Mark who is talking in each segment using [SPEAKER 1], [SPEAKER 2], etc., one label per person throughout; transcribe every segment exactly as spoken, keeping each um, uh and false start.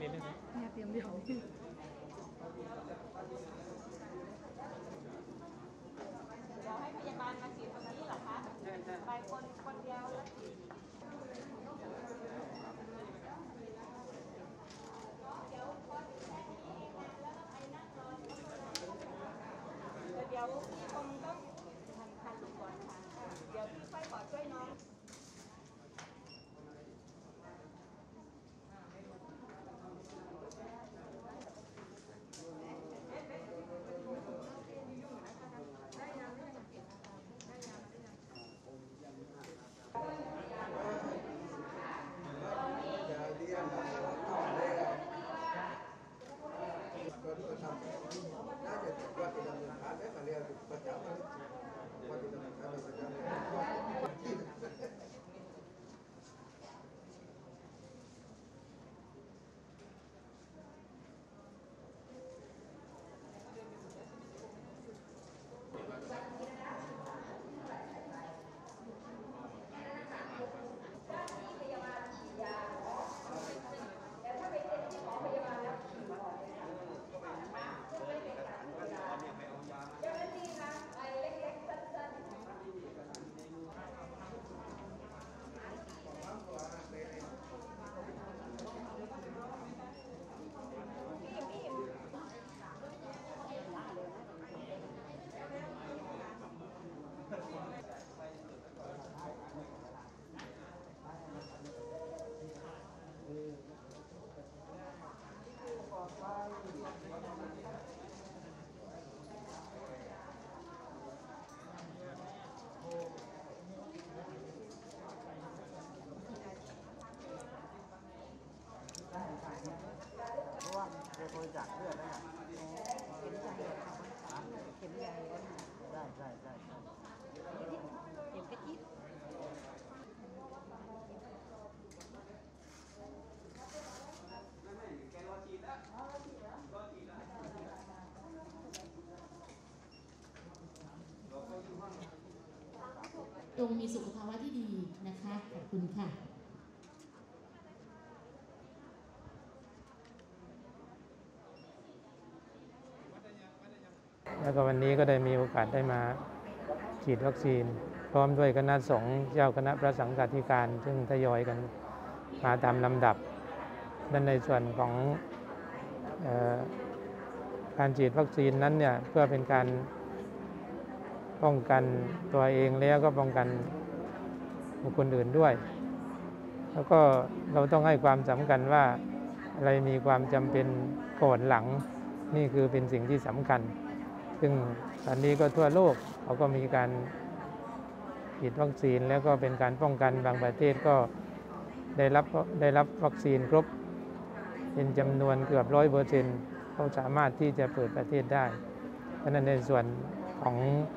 [SPEAKER 1] ด้วยนะ
[SPEAKER 2] เนี่ยเตรียมเดียว
[SPEAKER 3] เราให้พยาบาลมาฉีดตรงนี้เหรอคะใช่ใช่ไปคนคนเดียวแล้วฉีดเดี๋ยวพอถึงแค่นี้เองนะแล้วก็ไปนั่งรอเดี๋ยวพี่คงต้องทันทันก่อนค่ะเดี๋ยวพี่ค่อยขอช่วยน้อง
[SPEAKER 1] เพราะว่าจะบริจาคเลือดได้เข็มใหญ่เข็มใหญ่ได้ใช่ใช่ใช่
[SPEAKER 2] เข็มกระทิบ
[SPEAKER 4] ตรงมีสุขภาวะที่ดีนะคะขอบคุณค่ะ
[SPEAKER 5] แล้วก็วันนี้ก็ได้มีโอกาสได้มาฉีดวัคซีนพร้อมด้วยคณะสงฆ์เจ้าคณะพระสังฆาธิการซึ่งทยอยกันมาตามลำดับดังในส่วนของเอ่อการฉีดวัคซีนนั้นเนี่ยเพื่อเป็นการป้องกันตัวเองแล้วก็ป้องกันบุคคลอื่นด้วยแล้วก็เราต้องให้ความสำคัญว่าอะไรมีความจำเป็นก่อนหลังนี่คือเป็นสิ่งที่สำคัญซึ่งตอนนี้ก็ทั่วโลกเขาก็มีการฉีดวัคซีนแล้วก็เป็นการป้องกันบางประเทศก็ได้รับได้รับวัคซีนครบเป็นจำนวนเกือบร้อยเปอร์เซ็นต์เขาสามารถที่จะเปิดประเทศได้เพราะนั้นในส่วนของ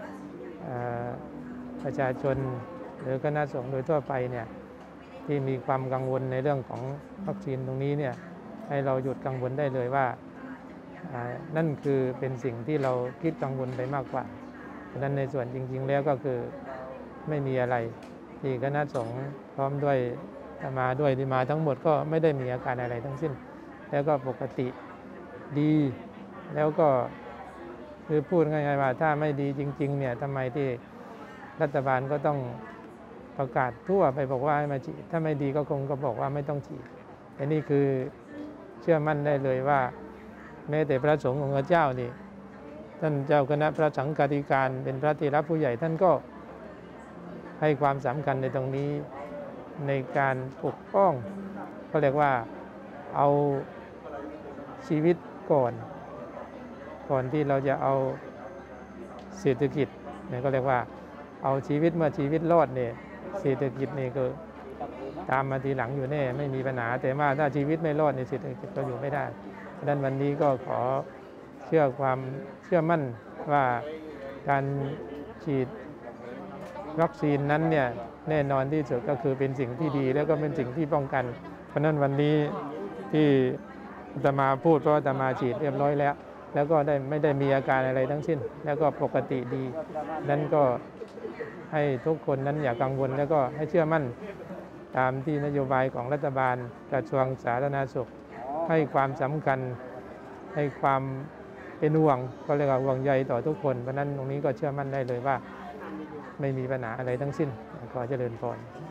[SPEAKER 5] ประชาชนหรือคณะสงฆ์โดยทั่วไปเนี่ยที่มีความกังวลในเรื่องของวัคซีนตรงนี้เนี่ยให้เราหยุดกังวลได้เลยว่านั่นคือเป็นสิ่งที่เราคิดกังวลไปมากกว่าเพราะนั้นในส่วนจริงๆแล้วก็คือไม่มีอะไรที่คณะสงฆ์พร้อมด้วยมาด้วยที่มาทั้งหมดก็ไม่ได้มีอาการอะไรทั้งสิ้นแล้วก็ปกติดีแล้วก็คือพูดง่ายๆว่าถ้าไม่ดีจริงๆเนี่ยทำไมที่รัฐบาลก็ต้องประกาศทั่วไปบอกว่าให้มาฉีดถ้าไม่ดีก็คงก็บอกว่าไม่ต้องฉีดแต่นี่คือเชื่อมั่นได้เลยว่าแม้แต่พระสงฆ์ของพระเจ้านี่ท่านเจ้าคณะพระสังฆาธิการเป็นพระเถระผู้ใหญ่ท่านก็ให้ความสำคัญในตรงนี้ในการปกป้องเขาเรียกว่าเอาชีวิตก่อนก่อนที่เราจะเอาเศรษฐกิจเนี่ยก็เรียกว่าเอาชีวิตเมื่อชีวิตรอดเนี่ยเศรษฐกิจนี่ก็ตามมาทีหลังอยู่แน่ไม่มีปัญหาแต่ว่าถ้าชีวิตไม่รอดในเศรษฐกิจก็อยู่ไม่ได้ดังนั้นวันนี้ก็ขอเชื่อความเชื่อมั่นว่าการฉีดวัคซีนนั้นเนี่ยแน่นอนที่สุดก็คือเป็นสิ่งที่ดีแล้วก็เป็นสิ่งที่ป้องกันเพราะนั้นวันนี้ที่อาตมาพูดเพราะอาตมาฉีดเรียบร้อยแล้วแล้วก็ได้ไม่ได้มีอาการอะไรทั้งสิ้นแล้วก็ปกติดีนั้นก็ให้ทุกคนนั้นอย่ากังวลแล้วก็ให้เชื่อมั่นตามที่นโยบายของรัฐบาลกระทรวงสาธารณสุขให้ความสำคัญให้ความเป็นห่วงก็เรียกว่าห่วงใยต่อทุกคนเพราะนั้นตรงนี้ก็เชื่อมั่นได้เลยว่าไม่มีปัญหาอะไรทั้งสิ้นขอเจริญพร